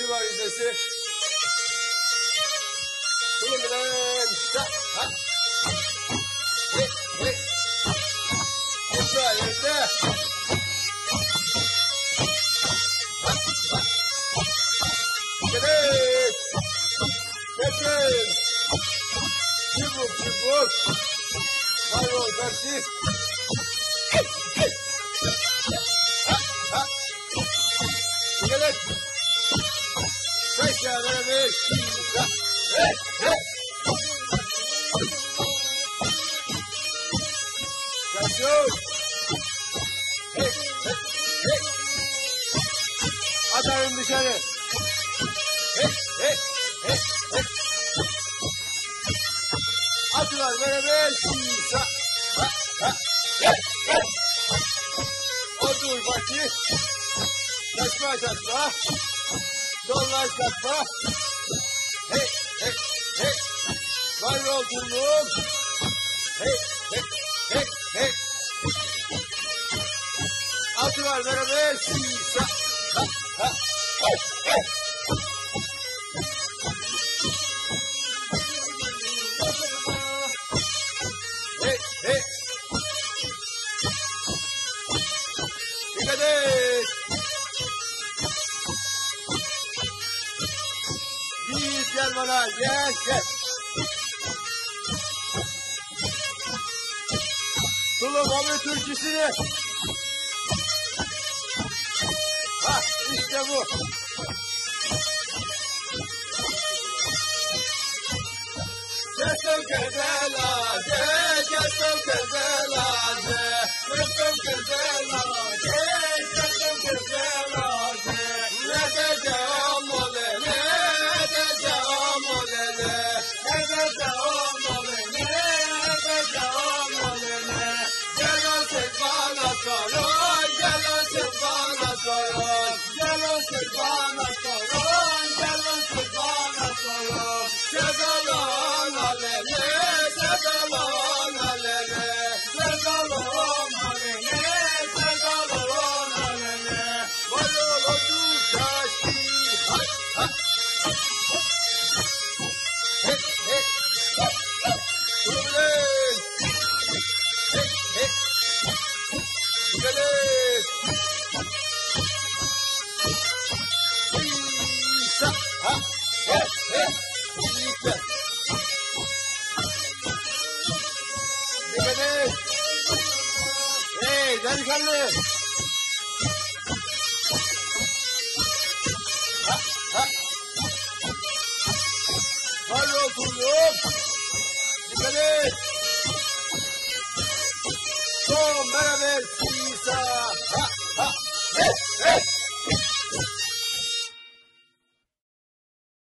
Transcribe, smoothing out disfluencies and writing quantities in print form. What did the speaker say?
İzesi var izesi. Tulum bilen işte. Ha. Hey hey. Yerde yerde. Gelin. Gelin. Çubuk çubuk. Marul karşı. Gelin. Beş tane beş. Hey hey. Kaçıyor. Hey hey hey. Atarım dışarı. Hey hey hey hey. Atılar beraber şisa. Ha ha. Hey hey. Otur bakayım. Taşma taşma. Dollaş taşma. Hey hey hey. Var oldum. Hey hey hey hey. Atılar beraber şisa. Ha ha. Hey hey. Hey hey. Dikkat et. Yiğit gel bana gel gel. Tulum abi türküsünü. Ha işte bu. Kestim kezelade, kestim kezelade, kestim kezelade, kestim kezelade. Ne diyeceğim olene, ne diyeceğim olene, ne diyeceğim olene, ne diyeceğim olene. Gel olsun bana sorun, gel olsun bana sorun, gel olsun bana sorun, gel olsun bana sorun. Sedalan alene, sedalan alene, sedalan alene, sedalan alene. Vay oldu kaçtı, ha ha. Hey hey, durun. Hey hey, gelin. İsa, ha hey hey, İsa. Dikkat et. Hey delikanlı. Ha ha. Var oturuyorum. Dikkat et. Son beraber sisa. Ha